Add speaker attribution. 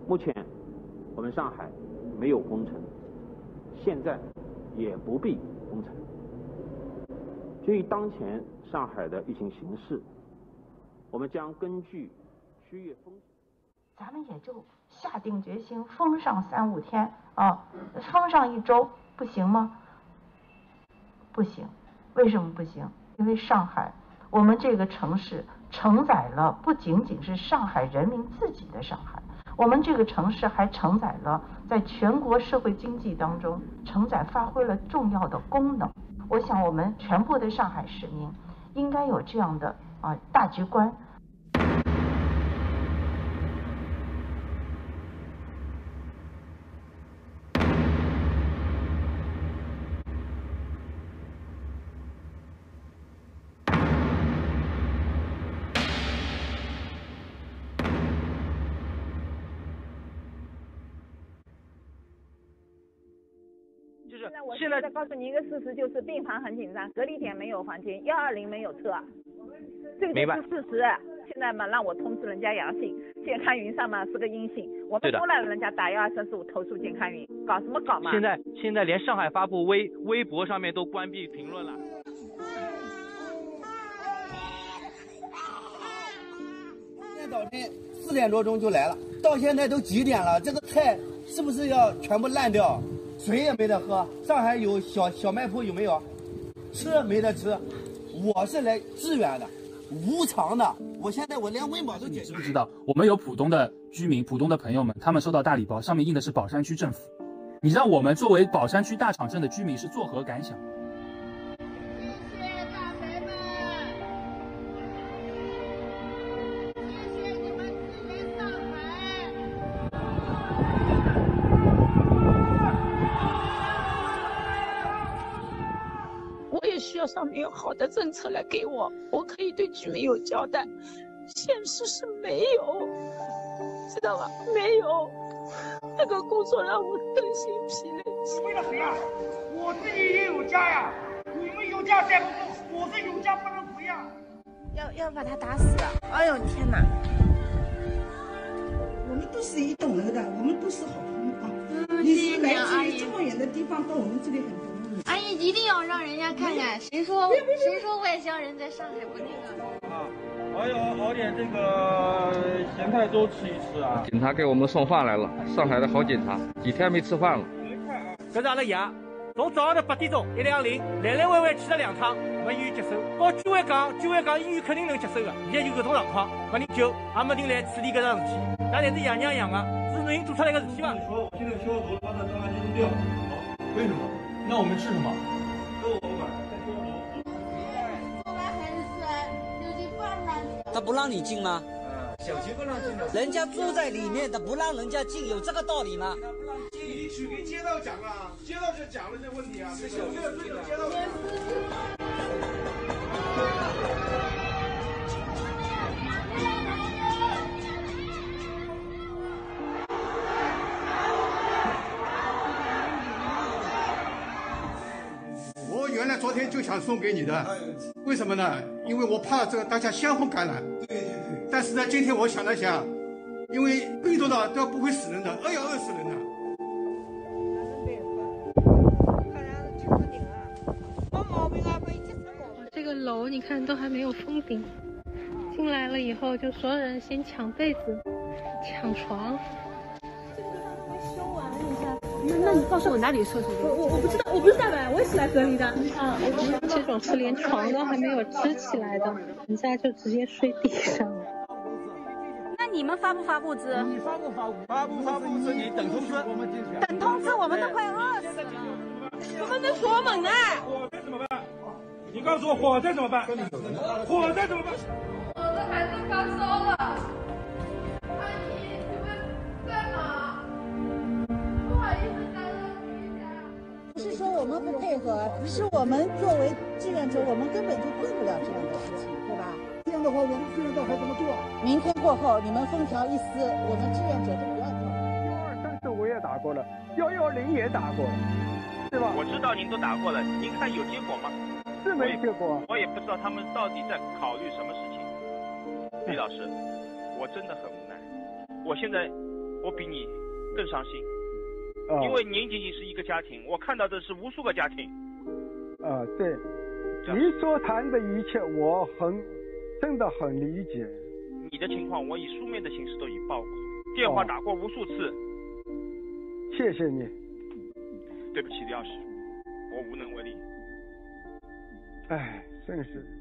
Speaker 1: 目前我们上海没有封城，现在也不必封城。基于当前上海的疫情形势，我们将根据区域风险，
Speaker 2: 咱们也就下定决心封上3、5天啊，封上1周，不行吗？不行，为什么不行？因为上海，我们这个城市承载了不仅仅是上海人民自己的上海，我们这个城市还承载了在全国社会经济当中发挥了重要的功能。我想我们全部的上海市民应该有这样的大局观。
Speaker 3: 现在告诉你一个事实，就是病房很紧张，隔离点没有房间，120没有车，这个就是事实。现在嘛，让我通知人家阳性，健康云上嘛是个阴性，我们都让人家打12345投诉健康云，搞什么搞嘛？
Speaker 4: 现在连上海发布微博上面都关闭评论了。
Speaker 5: 今天早晨4点多钟就来了，到现在都几点了？这个菜是不是要全部烂掉？水也没得喝，上海有小卖铺有没有？吃没得吃，我是来支援的，无偿的。我现在连温饱都解决。
Speaker 6: 你知不知道，我们有浦东的居民、浦东的朋友们，他们收到大礼包，上面印的是宝山区政府。你让我们作为宝山区大场镇的居民是作何感想？
Speaker 7: 需要上面有好的政策来给我可以对居民有交代。现实是没有，知道吧？没有，这个工作让我更心疲累。
Speaker 8: 为了谁呀？我自己也有家呀，你们有家带不动，我是有家不能回呀。
Speaker 9: 要把他打死！哎呦天哪！
Speaker 10: 我们都是一栋楼的，我们都是好朋友啊。你是来自于这么远的地方到我们这里很多。
Speaker 9: 阿姨一定要让人家看看，谁说外乡人在上海不那个
Speaker 11: 啊？还要熬点这个咸菜粥吃一吃啊！
Speaker 12: 警察给我们送饭来了，上海的好警察，几天没吃饭了。
Speaker 13: 搿是阿拉爷，从早上头8点钟120，来来回回去了2趟，没医院接手。告居委讲医院肯定能接手的，现在就搿种状况，没人救，也没人来处理搿桩事体。那侪是爷娘养的，是侬人做出来个事体伐？
Speaker 11: 说我现在消毒，把它当垃圾扔掉。为什么？那我们吃什么？跟我们管，再消毒。
Speaker 9: 做完还是吃，就去放上去。
Speaker 14: 他不让你进吗？
Speaker 11: 小区不让进的。
Speaker 14: 人家住在里面，他不让人家进，有这个道理吗？
Speaker 8: 你去给街道讲啊，街道就讲了这问题啊，是小区的对着街道讲。我原来昨天就想送给你的，为什么呢？因为我怕这个大家相互感染。对。但是呢，今天我想了想，因为病毒呢都不会死人的，要饿死人的。
Speaker 15: 这个楼你看都还没有封顶，进来了以后就所有人先抢被子、抢床。
Speaker 16: 那你告诉我哪里厕所？我不知道，我不是大白，我也是来隔离的。
Speaker 15: 这种是连床都还没有支起来的，人家就直接睡地上了。
Speaker 16: 那你们发不发物资？
Speaker 11: 你发不发物资？你等通知。
Speaker 16: 等通知，我们都快饿死了。我们在锁门呢。
Speaker 11: 火灾怎么办？你告诉我火灾怎么办？火灾怎么办？
Speaker 9: 我的孩子发烧了，阿姨，你们在哪？不好意思打扰你一下。
Speaker 17: 不是说我们不配合，是我们作为志愿者，我们根本就做不了这样的事情，对吧？
Speaker 8: 这样的话，我们志愿者还怎么做？
Speaker 17: 明天过后，你们风条一撕，我们志愿者就不要做。
Speaker 8: 123我也打过了，110也打过了，对吧？
Speaker 4: 我知道您都打过了，您看有结果吗？
Speaker 8: 是没结果。
Speaker 4: 我也不知道他们到底在考虑什么事情。李老师，我真的很无奈。我我比你更伤心，因为您仅仅是一个家庭，我看到的是无数个家庭。
Speaker 18: 对，你所谈的一切我真的很理解。
Speaker 4: 你的情况我以书面的形式都已报过，电话打过无数次。
Speaker 18: 谢谢你。
Speaker 4: 对不起，李老师，我无能为力。
Speaker 18: 哎，真是。